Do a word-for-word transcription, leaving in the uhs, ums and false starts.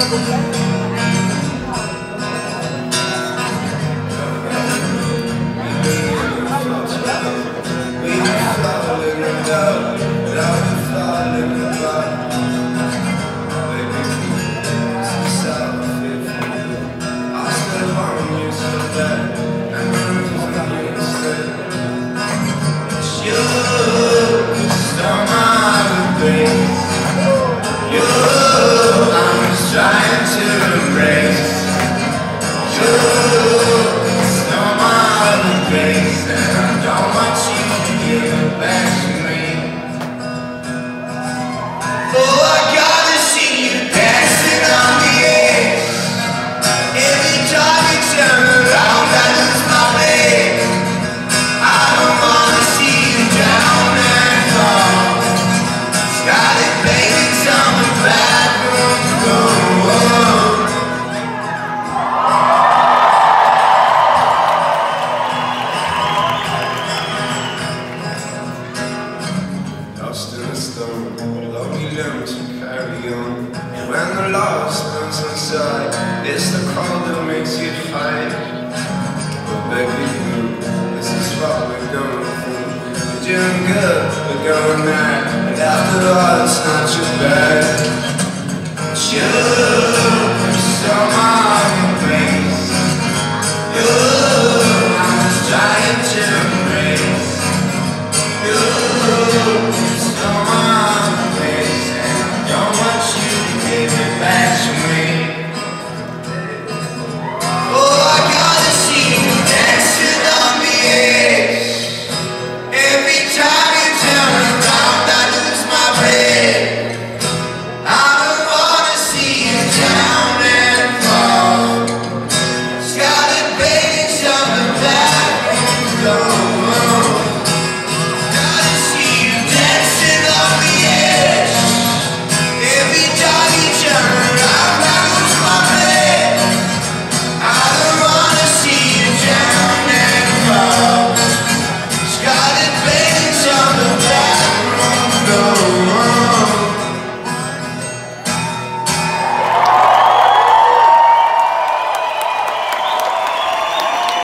It's the cold that makes you fight. But baby, this is what we're going through. We're doing good, we're going mad, and after all, it's not too bad. Sure.